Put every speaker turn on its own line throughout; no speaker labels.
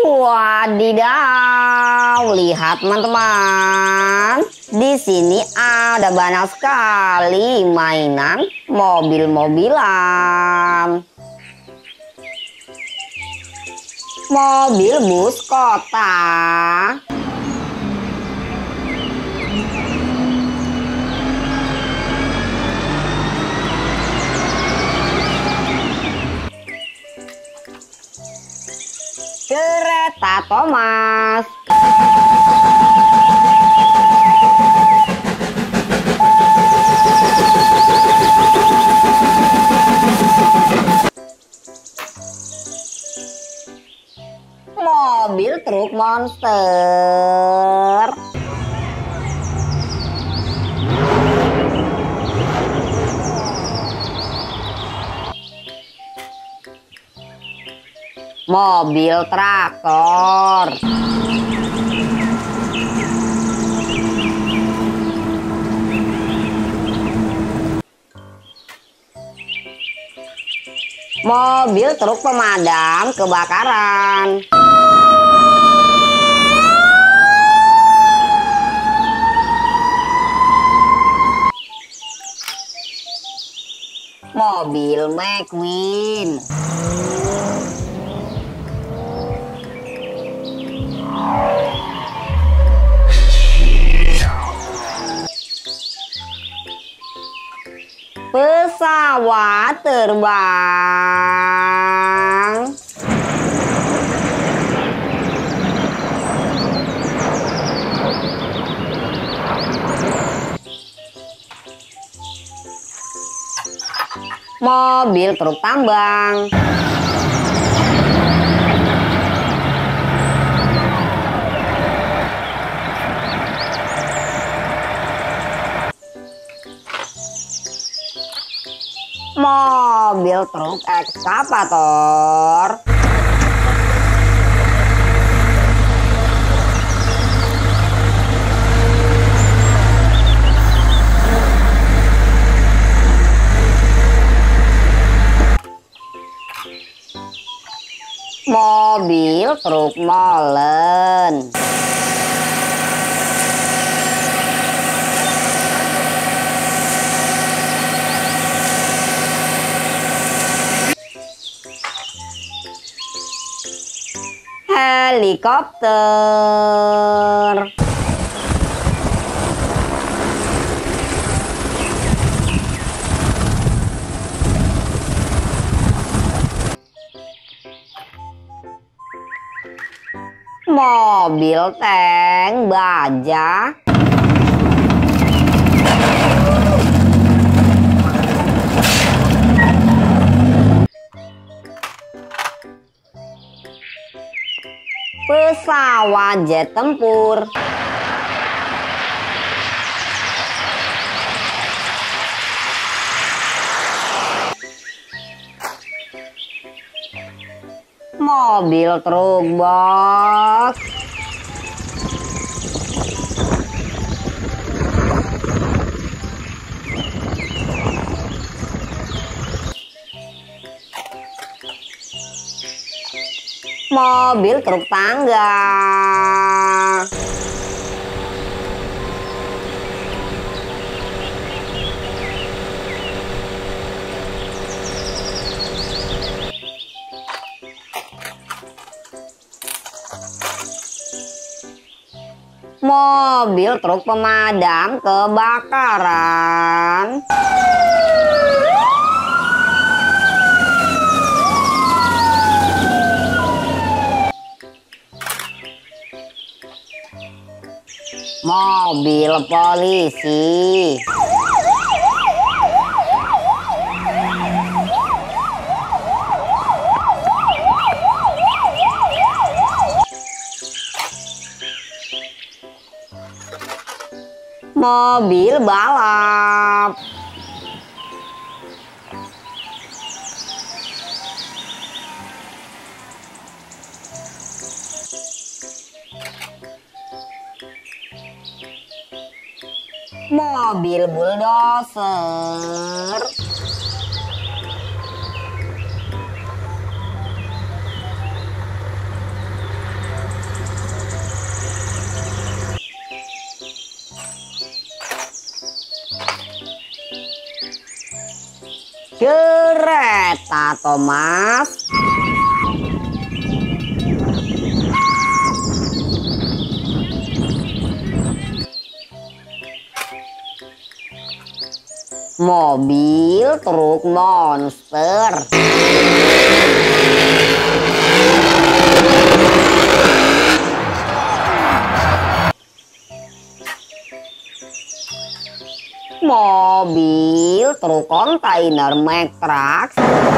Wadidaw, lihat teman-teman. Di sini ada banyak sekali mainan mobil-mobilan. Mobil bus kota. Kereta Thomas. Mobil truk monster. Mobil traktor. Mobil truk pemadam kebakaran. Mobil McQueen. Pesawat terbang. Mobil truk tambang. Mobil truk ekskavator. Mobil truk molen. Helikopter. Mobil tank baja. Pesawat jet tempur. Mobil truk box. Mobil truk tangga. Mobil truk pemadam kebakaran. Mobil polisi. Mobil balap. Mobil bulldozer. Kereta Thomas. Mobil truk monster. Mobil truk kontainer Mack-Trucks.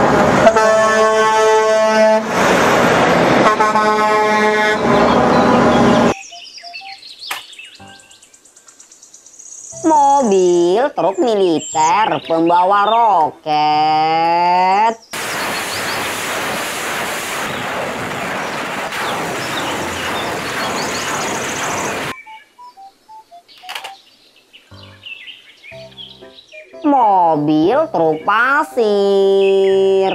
Mobil truk militer pembawa roket. Mobil truk pasir.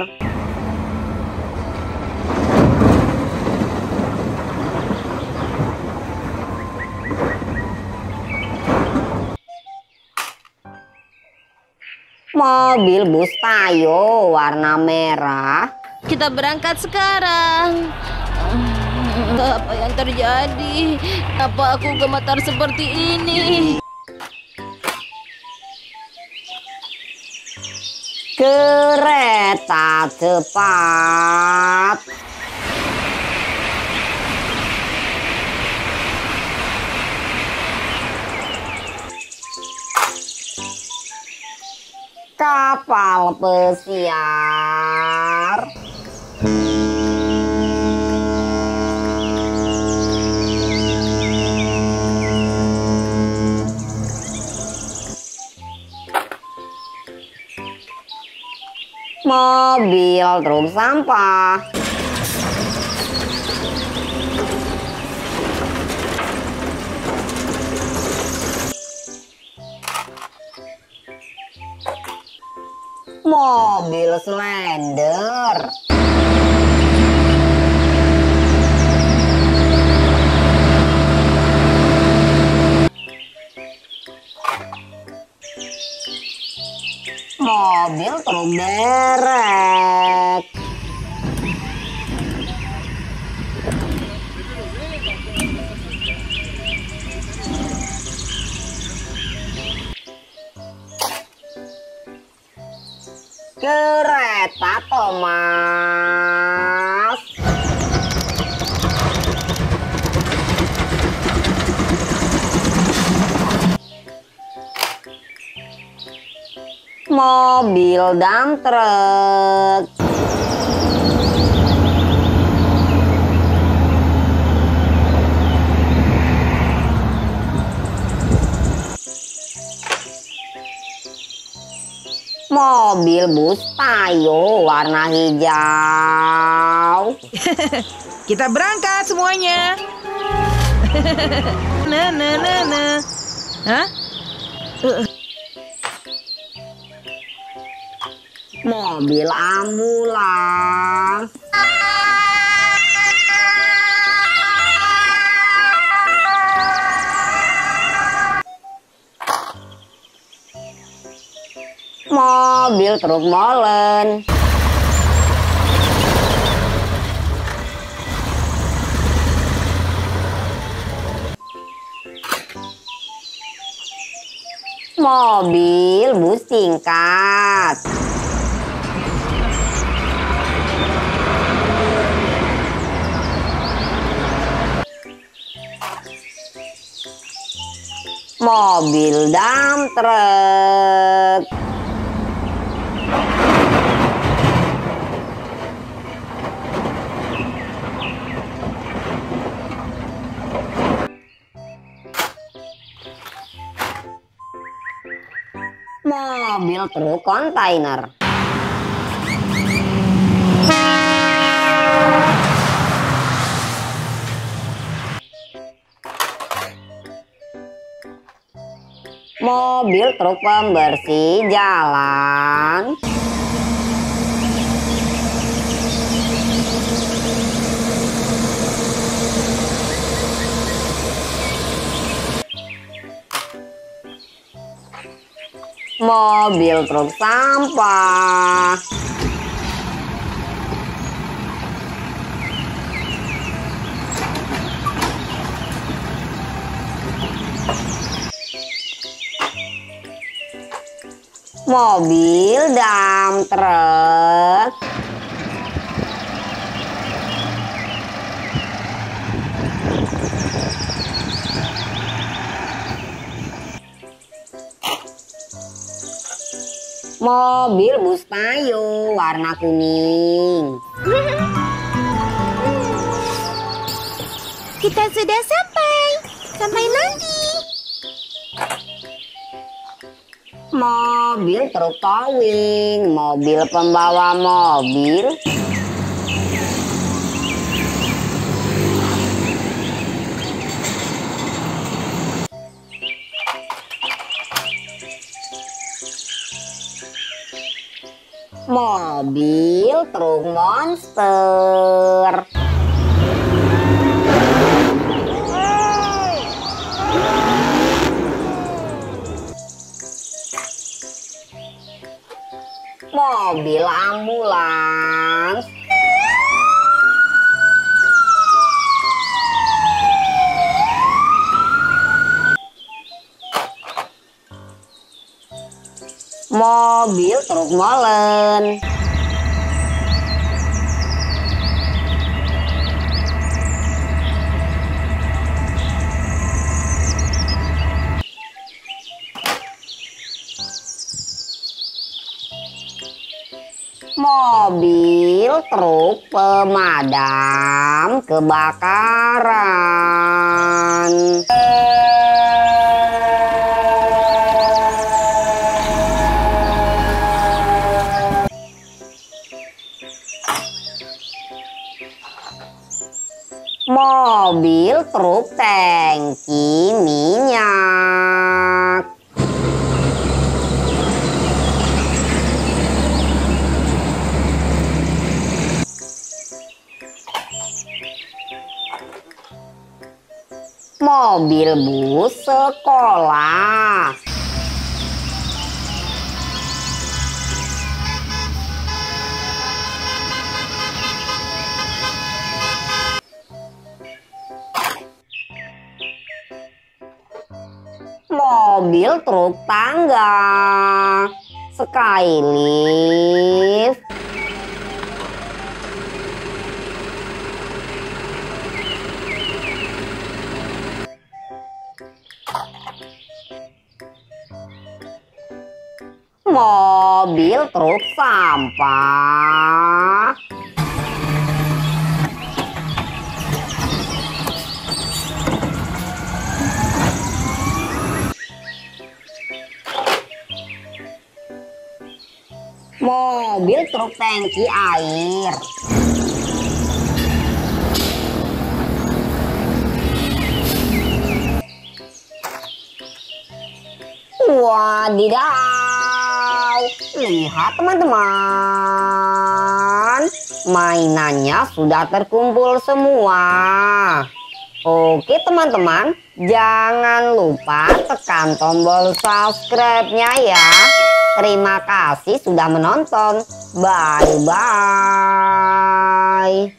Mobil bus Tayo warna merah.
Kita berangkat sekarang. Apa yang terjadi? Apa aku gemetar seperti ini?
Kereta cepat. Kapal pesiar. Mobil truk sampah. Mobil slender. Mobil truk derek. Kereta Thomas. Mobil dump truck. Mobil bus Tayo warna hijau.
Kita berangkat semuanya. Hah?
Mobil ambulans. Mobil truk molen. Mobil bus tingkat. Mobil dump truck. Mobil truk kontainer. Mobil truk pembersih jalan. Mobil truk sampah. mobil dump truck, mobil bus payung warna kuning.
Kita sudah sampai. Sampai nanti.
Mobil truk towing, mobil pembawa mobil. Mobil truk monster. Mobil ambulans. Mobil truk molen. Mobil truk pemadam kebakaran. Mobil truk tangki minyak. Mobil bus sekolah. Mobil truk tangga. Skylift. Mobil truk sampah. Mobil truk tangki air. Wadidaw, lihat teman-teman, mainannya sudah terkumpul semua. Oke teman-teman, jangan lupa tekan tombol subscribe-nya ya. Terima kasih sudah menonton. Bye-bye.